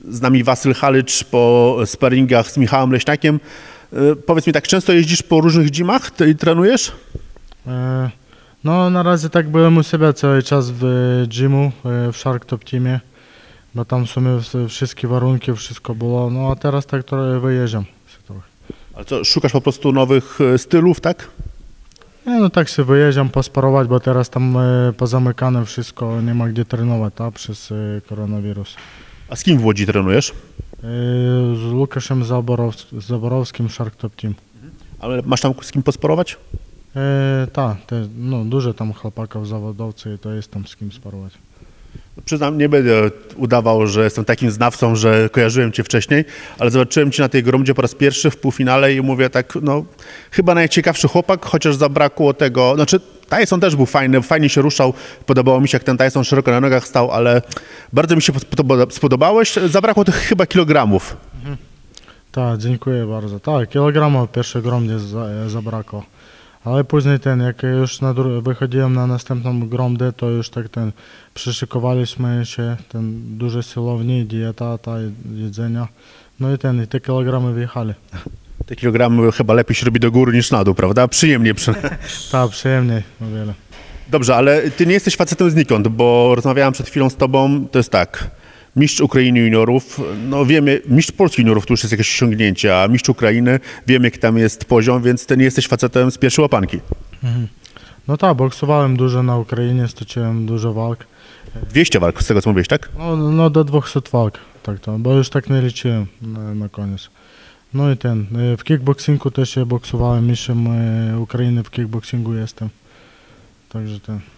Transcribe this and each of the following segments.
z nami Wasyl Halicz po sparingach z Michałem Leśniakiem. Powiedz mi, tak często jeździsz po różnych gymach i trenujesz? No na razie tak byłem u siebie cały czas w gymu, w Shark Top Teamie, bo tam w sumie wszystkie warunki, wszystko było, no a teraz tak trochę wyjeżdżam. Ale co, szukasz po prostu nowych stylów, tak? Nie, no tak się wyjeżdżam posparować, bo teraz tam pozamykane wszystko, nie ma gdzie trenować, tak, przez koronawirus. A z kim w Łodzi trenujesz? Z Łukaszem Zaborowskim, Shark Top Team. Ale masz tam z kim posparować? Tak, no dużo tam chłopaków, zawodowcy i to jest tam z kim sparować. Przyznam, nie będę udawał, że jestem takim znawcą, że kojarzyłem cię wcześniej, ale zobaczyłem cię na tej gromdzie po raz pierwszy w półfinale i mówię tak, no chyba najciekawszy chłopak, chociaż zabrakło tego, znaczy Tyson też był fajny, fajnie się ruszał, podobało mi się jak ten Tyson szeroko na nogach stał, ale bardzo mi się spodobałeś, zabrakło tych chyba kilogramów. Tak, dziękuję bardzo. Tak, kilogramów w pierwszej gromdzie zabrakło. Ale później jak już wychodziłem na następną gromdę, to już tak przyszykowaliśmy się, duże siłownie, dieta, jedzenia. No i te kilogramy wyjechali. Te kilogramy chyba lepiej się robi do góry niż na dół, prawda? Przyjemnie przynajmniej. Tak, przyjemniej o wiele. Dobrze, ale ty nie jesteś facetem znikąd, bo rozmawiałem przed chwilą z tobą, to jest tak. Mistrz Ukrainy juniorów, no wiemy, mistrz Polski juniorów to już jest jakieś osiągnięcie, a mistrz Ukrainy, wiemy jaki tam jest poziom, więc ty nie jesteś facetem z pierwszej łapanki. No tak, boksowałem dużo na Ukrainie, stoczyłem dużo walk. 200 walk, z tego co mówisz, tak? No do 200 walk, tak to, bo już tak nie liczyłem na koniec. No i w kickboxingu też się boksowałem, mistrzem Ukrainy w kickboxingu jestem. Także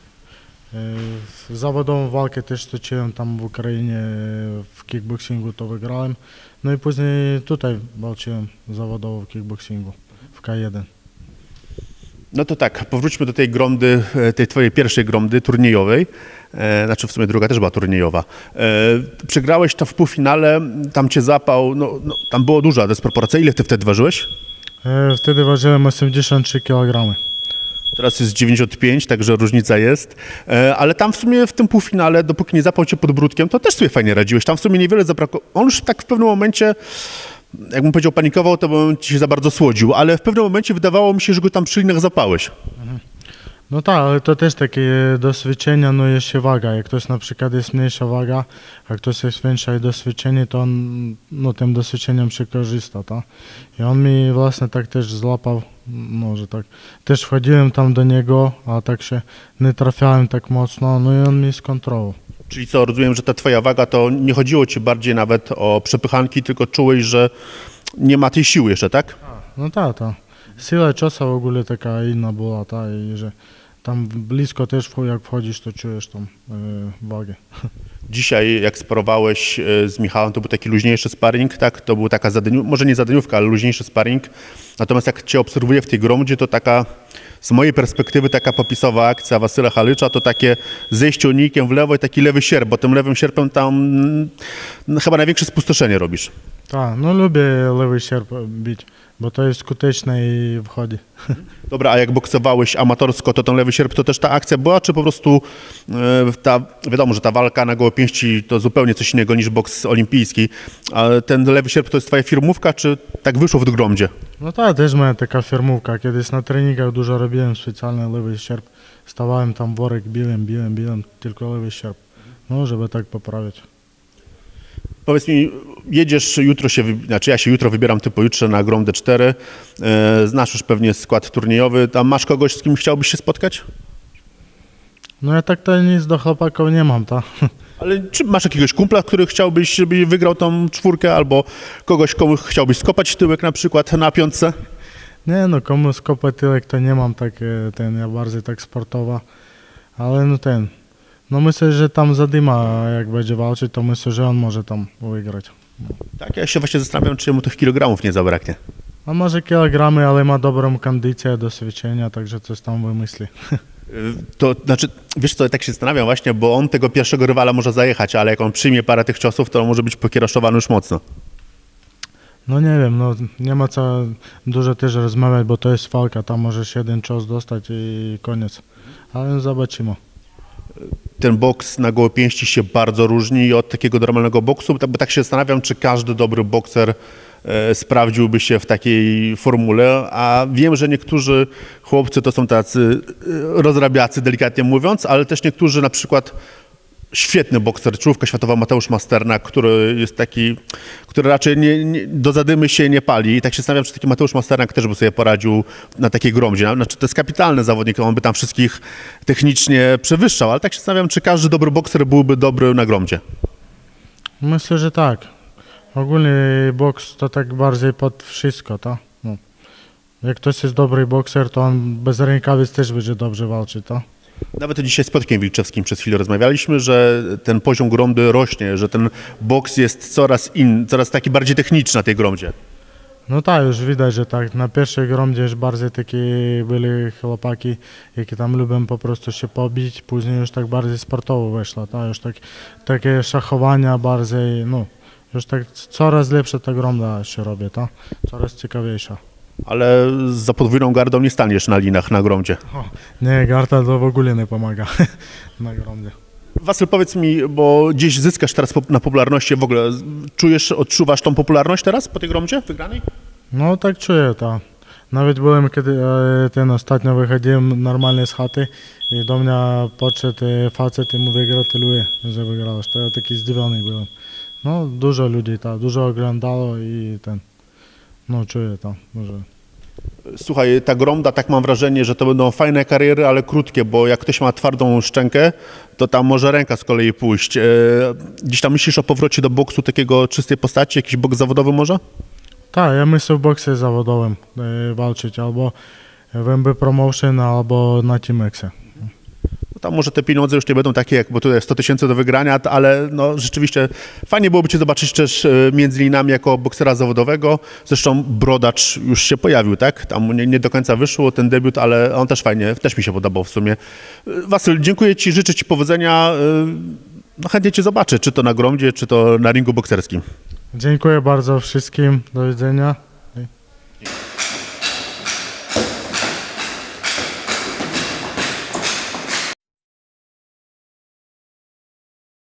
zawodową walkę też stoczyłem tam w Ukrainie, w kickboxingu to wygrałem. No i później tutaj walczyłem zawodowo w kickboxingu, w K1. No to tak, powróćmy do tej gromdy, tej twojej pierwszej gromdy turniejowej. Znaczy w sumie druga też była turniejowa. Przegrałeś to w półfinale, tam cię zapał, no tam było duża dysproporcja. Ile ty wtedy ważyłeś? Wtedy ważyłem 83 kg. Teraz jest 95, także różnica jest. Ale tam w sumie w tym półfinale, dopóki nie zapał cię podbródkiem, to też sobie fajnie radziłeś. Tam w sumie niewiele zabrakło. On już tak w pewnym momencie, jakbym powiedział, panikował, to bym ci się za bardzo słodził, ale w pewnym momencie wydawało mi się, że go tam przy linach zapałeś. No tak, ale to też takie doświadczenie, no jest się waga. Jak ktoś na przykład jest mniejsza waga, a ktoś jest większa i doświadczenie, to on tym doświadczeniem się korzysta, tak? I on mi właśnie tak też złapał, może tak, też wchodziłem tam do niego, a tak się nie trafiałem tak mocno, no i on mi skontrolował. Czyli co, rozumiem, że ta twoja waga to nie chodziło ci bardziej nawet o przepychanki, tylko czułeś, że nie ma tej siły jeszcze, tak? No tak. Siła ciosa w ogóle taka inna była, tak, i że tam blisko też jak wchodzisz, to czujesz tą wagę. Dzisiaj jak sparowałeś z Michałem, to był taki luźniejszy sparring, tak? To był taka może nie zadaniówka, ale luźniejszy sparring. Natomiast jak cię obserwuję w tej gromdzie, to taka, z mojej perspektywy, taka popisowa akcja Wasyla Halicza, to takie zejście unikiem w lewo i taki lewy sierp, bo tym lewym sierpem tam chyba największe spustoszenie robisz. Tak, no lubię lewy sierp bić, bo to jest skuteczne i wchodzi. Dobra, a jak boksowałeś amatorsko, to ten lewy sierp to też ta akcja była, czy po prostu wiadomo, że ta walka na gołe pięści to zupełnie coś innego niż boks olimpijski, ale ten lewy sierp to jest twoja firmówka, czy tak wyszło w gromdzie? No tak, też moja taka firmówka, kiedyś na treningach dużo robiłem specjalny lewy sierp, stawałem tam worek, biłem, tylko lewy sierp, no żeby tak poprawić. Powiedz mi, jedziesz jutro znaczy ja się jutro wybieram, ty pojutrze na Gromdę 4, znasz już pewnie skład turniejowy, tam masz kogoś, z kim chciałbyś się spotkać? No ja tak to nic do chłopaków nie mam, tak. Ale czy masz jakiegoś kumpla, który chciałbyś, żeby wygrał tą czwórkę, albo kogoś, komu chciałbyś skopać tyłek na przykład na piątce? Nie no, komu skopać tyłek to nie mam, tak, ja bardziej tak sportowa, ale no myślę, że tam Zadyma jak będzie walczyć, to myślę, że on może tam wygrać. Tak, ja się właśnie zastanawiam, czy mu tych kilogramów nie zabraknie. A może kilogramy, ale ma dobrą kondycję, doświadczenia, także coś tam wymyśli. To znaczy, wiesz co, tak się zastanawiam właśnie, bo on tego pierwszego rywala może zajechać, ale jak on przyjmie parę tych ciosów, to może być pokieraszowany już mocno. No nie wiem, no nie ma co dużo też rozmawiać, bo to jest walka, tam możesz jeden cios dostać i koniec, ale zobaczymy. ten boks na gołe pięści się bardzo różni od takiego normalnego boksu, bo tak się zastanawiam, czy każdy dobry bokser sprawdziłby się w takiej formule, a wiem, że niektórzy chłopcy to są tacy rozrabiacy, delikatnie mówiąc, ale też niektórzy, na przykład świetny bokser, czołówka światowa Mateusz Masternak, który jest taki, który raczej do zadymy się nie pali. I tak się zastanawiam, czy taki Mateusz Masternak też by sobie poradził na takiej gromdzie. Znaczy, to jest kapitalny zawodnik, on by tam wszystkich technicznie przewyższał, ale tak się zastanawiam, czy każdy dobry bokser byłby dobry na gromdzie. Myślę, że tak. Ogólnie boks to tak bardziej pod wszystko, tak? No. Jak ktoś jest dobry bokser, to on bez rękawic też będzie dobrze walczyć, tak? Nawet dzisiaj z Piotrkiem Wilczewskim przez chwilę rozmawialiśmy, że ten poziom gromdy rośnie, że ten boks jest coraz taki bardziej techniczny na tej gromdzie. No tak, już widać, że tak. Na pierwszej gromdzie już bardziej takie byli chłopaki, jakie tam lubią po prostu się pobić, później już tak bardziej sportowo weszło, tak? Już takie szachowania bardziej, no, już tak coraz lepsza ta gromda się robi, tak? Coraz ciekawiejsza. Ale za podwójną gardą nie staniesz na linach na gromdzie. Nie, garda to w ogóle nie pomaga na gromdzie. Wasyl, powiedz mi, bo gdzieś zyskasz teraz na popularności, w ogóle odczuwasz tą popularność teraz po tej gromdzie wygranej? No tak czuję, tak. Nawet byłem, kiedy ostatnio wychodziłem normalnie z chaty i do mnie podszedł facet i mówię, gratuluję, że wygrałeś. To ja taki zdziwiony byłem. No dużo ludzi, tak, dużo oglądało i no czuję to, może. Słuchaj, ta gromda, tak mam wrażenie, że to będą fajne kariery, ale krótkie, bo jak ktoś ma twardą szczękę, to tam może ręka z kolei pójść. Dziś tam myślisz o powrocie do boksu takiego czystej postaci, jakiś boks zawodowy może? Tak, ja myślę w boksie zawodowym walczyć, albo w MB Promotion, albo na Team-Exie. Tam może te pieniądze już nie będą takie, jak bo tutaj 100 000 do wygrania, ale no rzeczywiście fajnie byłoby Cię zobaczyć też między linami jako boksera zawodowego. Zresztą Brodacz już się pojawił, tak? Tam nie do końca wyszło ten debiut, ale on też fajnie, też mi się podobał w sumie. Wasyl, dziękuję Ci, życzę Ci powodzenia. No chętnie Cię zobaczę, czy to na gromdzie, czy to na ringu bokserskim. Dziękuję bardzo wszystkim, do widzenia.